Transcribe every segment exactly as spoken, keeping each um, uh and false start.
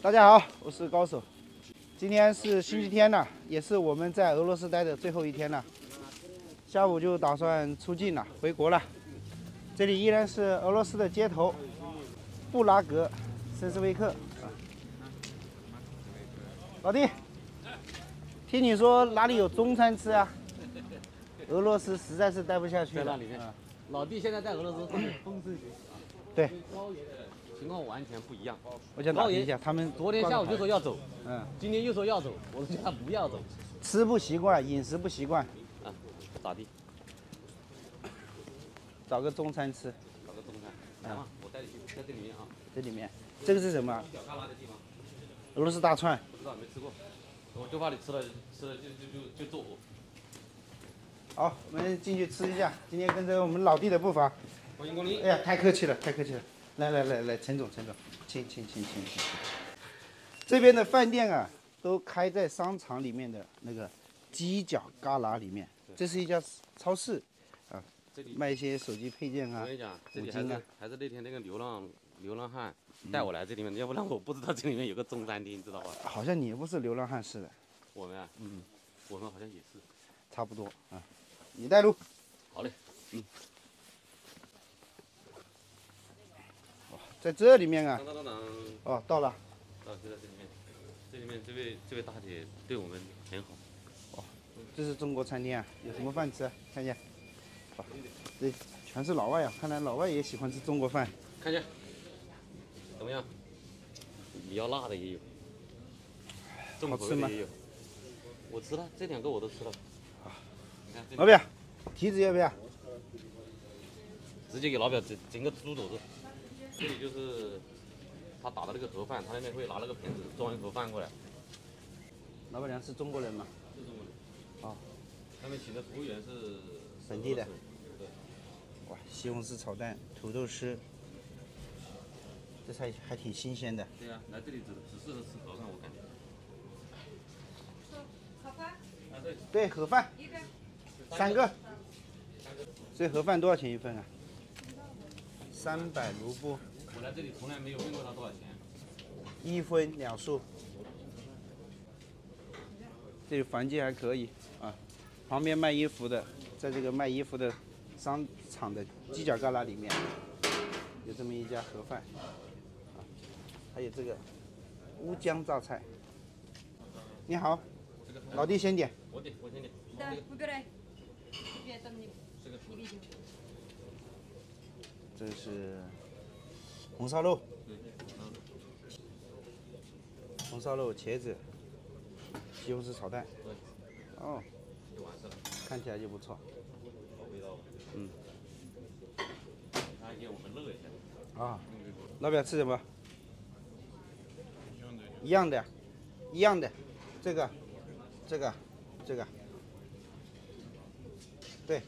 大家好，我是高手。今天是星期天了，也是我们在俄罗斯待的最后一天了。下午就打算出境了，回国了。这里依然是俄罗斯的街头，布拉格绅士威克。啊，老弟，听你说哪里有中餐吃啊？俄罗斯实在是待不下去了。 在那里面，啊、老弟现在在俄罗斯风生水起啊。 对。 高原的情况完全不一样。 我想打听一下，他们昨天下午就说要走， 嗯， 今天又说要走，我都叫他不要走。 吃不习惯，饮食不习惯。 啊，咋地？ 找个中餐吃。 找个中餐。来嘛，我带你去，在这里面啊。 这里面，这个是什么？ 小旮旯的地方。 俄罗斯大串。 不知道没吃过，我就怕你吃了吃了就就就就做火。 好，我们进去吃一下。今天跟着我们老弟的步伐。 欢迎光临。 哎呀，太客气了，太客气了。来来来来，陈总，陈总，请请请请请。这边的饭店啊，都开在商场里面的那个犄角旮旯里面。这是一家超市，啊， 这里卖一些手机配件啊。 我跟你讲，这里还是、啊、还是那天那个流浪流浪汉带我来这里面，嗯、要不然我不知道这里面有个中餐厅，知道吧？ 好像你不是流浪汉似的。 我们啊，嗯，我们好像也是。 差不多啊，你带路。 好嘞，嗯。 哇，在这里面啊。 当当当当。 哦，到了。 到就在这里面，这里面这位这位大姐对我们很好。 哦，这是中国餐厅啊，有什么饭吃啊？看一下。哇，这全是老外啊，看来老外也喜欢吃中国饭。 看一下，怎么样？比较辣的也有，重口味的也有。我吃了，这两个我都吃了。 老表，提子要不要？ 直接给老表整整个猪肘子。这里就是他打的那个盒饭，他那边会拿那个盆子装一盒饭过来。 老板娘是中国人吗？ 是中国人。 哦。 他们请的服务员是本地的。 对。 哇，西红柿炒蛋、土豆丝，这菜还挺新鲜的。 对呀、啊，来这里只只适合吃盒饭，我感觉。 盒饭？ 啊，对。 对，盒饭。 一个。 三个。这盒饭多少钱一份啊？三百卢布。 我来这里从来没有问过他多少钱。 一分两束。这里环境还可以啊，旁边卖衣服的，在这个卖衣服的商场的犄角旮旯里面，有这么一家盒饭，啊，还有这个乌江榨菜。你好，老弟先点。 我点，我先点。 Да, выбирай. Я там не, не видел. 这是红烧肉，红烧肉、茄子、西红柿炒蛋。哦， 就完事了。 看起来就不错。 好味道。 嗯。 他给我们热一下。 啊，老表吃什么？一样的，一样的，这个，这个，这个。 对，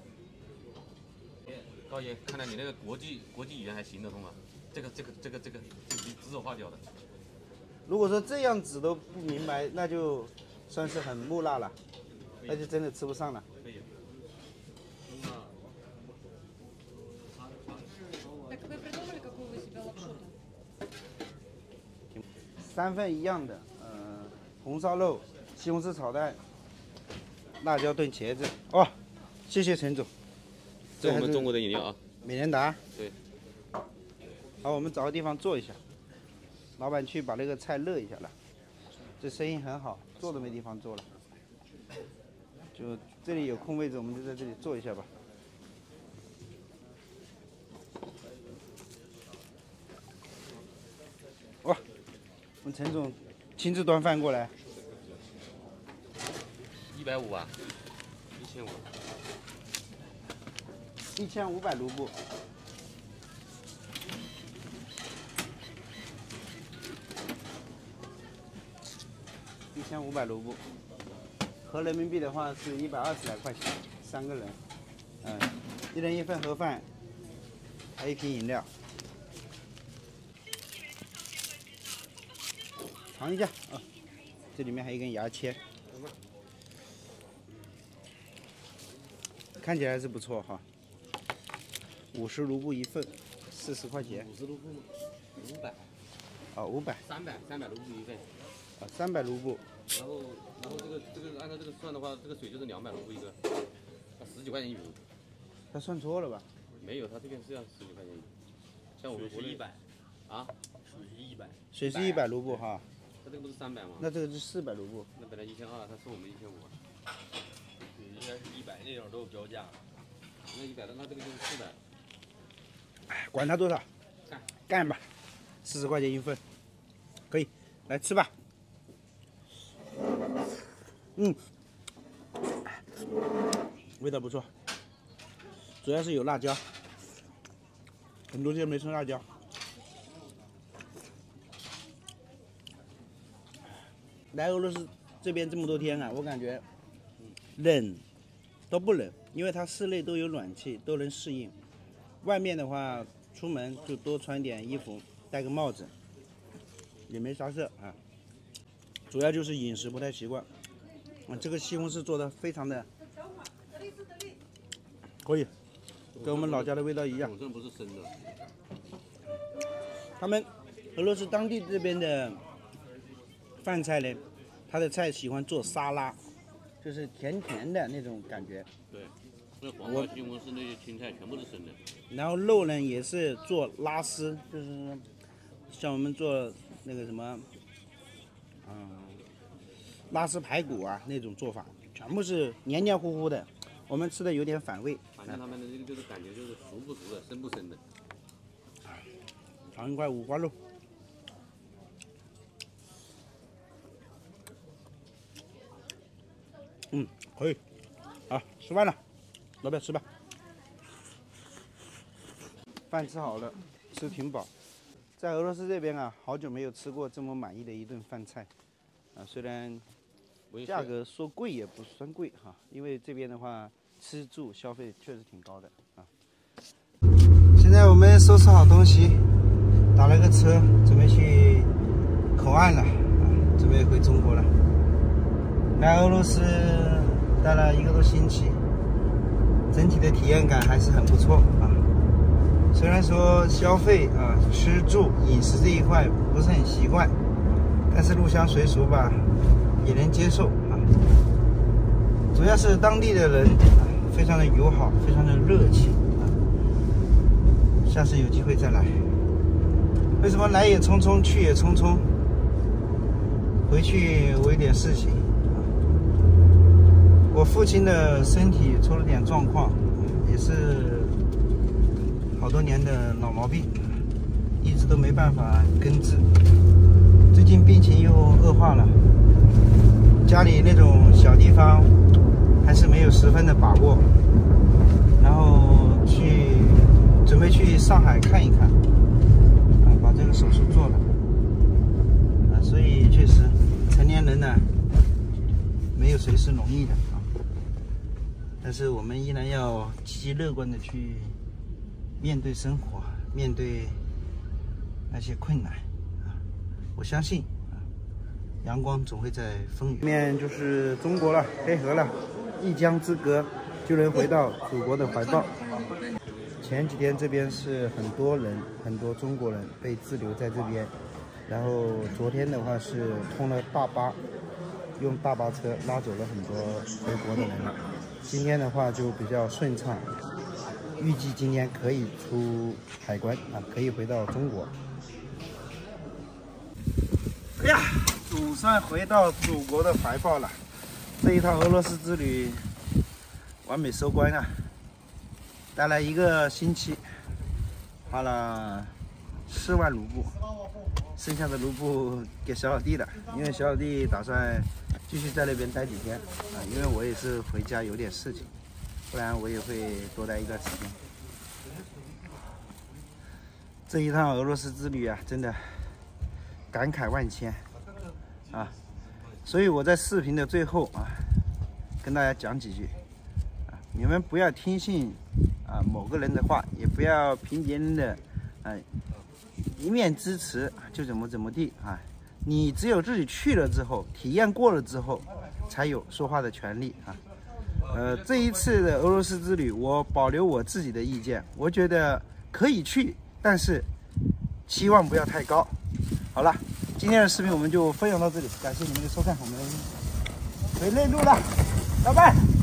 高爷，看来你那个国际国际语言还行得通啊，这个这个这个这个指指手画脚的。 如果说这样子都不明白，那就算是很木讷了，那就真的吃不上了。 可以。 Так вы придумали, какую вы себе лапшу-то? 三份一样的，呃，红烧肉、西红柿炒蛋、辣椒炖茄子。哦。 谢谢陈总， 这我们中国的饮料啊， 美年达。 对。 好，我们找个地方坐一下。老板去把那个菜热一下了，这生意很好，坐都没地方坐了。就这里有空位置，我们就在这里坐一下吧。哇，我们陈总亲自端饭过来。 一百五啊，一千五。 一千五百卢布，一千五百卢布，合人民币的话是一百二十来块钱，三个人，嗯，一人一份盒饭，还一瓶饮料，尝一下啊，这里面还有一根牙签，看起来是不错哈。 五十卢布一份，四十块钱。 五十卢布，五百。 啊，五百。 三百，三百卢布一份。 啊，三百卢布。 然后，然后这个这个按照这个算的话，这个水就是两百卢布一个，啊，十几块钱一瓶。 他算错了吧？ 没有，他这边是要十几块钱一瓶。像我们国内一百。 啊？ 水是一百。 水是一百卢布哈。 他这个不是三百吗？ 那这个是四百卢布。 那本来一千二，他送我们一千五。 对，应该是一百，那种都有标价。 那一百的，那这个就是四百。 哎，管他多少， 干干吧，四十块钱一份，可以，来吃吧。嗯，味道不错，主要是有辣椒，很多天没吃辣椒。来俄罗斯这边这么多天啊，我感觉冷都不冷，因为它室内都有暖气，都能适应。外面的话，出门就多穿点衣服，戴个帽子，也没啥事啊。主要就是饮食不太习惯。啊，这个西红柿做的非常的可以，跟我们老家的味道一样。 这不是生的。 他们俄罗斯当地这边的饭菜呢，他的菜喜欢做沙拉，就是甜甜的那种感觉。 对。那黄瓜、西红柿那些青菜全部是生的， 然后肉呢也是做拉丝，就是像我们做那个什么，嗯，拉丝排骨啊那种做法，全部是黏黏糊糊的，我们吃的有点反胃。 反正他们的这个就是感觉就是熟不熟的，生不生的。 尝一块五花肉，嗯，可以，好，吃饭了。老板吃吧，饭吃好了，吃挺饱。在俄罗斯这边啊，好久没有吃过这么满意的一顿饭菜，啊，虽然价格说贵也不算贵哈，因为这边的话吃住消费确实挺高的啊。现在我们收拾好东西，打了个车，准备去口岸了，啊，准备回中国了。来俄罗斯待了一个多星期。整体的体验感还是很不错啊。虽然说消费啊、吃住饮食这一块不是很习惯，但是入乡随俗吧，也能接受啊。主要是当地的人啊，非常的友好，非常的热情啊。下次有机会再来。为什么来也匆匆，去也匆匆？回去我有点事情。我父亲的身体出了点状况，也是好多年的老毛病，一直都没办法根治。最近病情又恶化了，家里那种小地方还是没有十分的把握，然后去准备去上海看一看，啊，把这个手术做了，啊，所以确实成年人呢，没有谁是容易的。但是我们依然要积极乐观的去面对生活，面对那些困难啊！我相信啊，阳光总会在风雨。面就是中国了，黑河了，一江之隔就能回到祖国的怀抱。前几天这边是很多人，很多中国人被滞留在这边，然后昨天的话是通了大巴，用大巴车拉走了很多回国的人了。今天的话就比较顺畅，预计今天可以出海关啊，可以回到中国。哎呀，总算回到祖国的怀抱了。这一趟俄罗斯之旅完美收官啊！待了一个星期，花了四万卢布，剩下的卢布给小老弟了，因为小老弟打算继续在那边待几天啊，因为我也是回家有点事情，不然我也会多待一段时间。这一趟俄罗斯之旅啊，真的感慨万千啊！所以我在视频的最后啊，跟大家讲几句啊，你们不要听信啊某个人的话，也不要凭别人的啊一面之词就怎么怎么地啊。你只有自己去了之后，体验过了之后，才有说话的权利啊。呃，这一次的俄罗斯之旅，我保留我自己的意见，我觉得可以去，但是期望不要太高。好。 好了，今天的视频我们就分享到这里，感谢你们的收看，我们回内陆了，拜拜。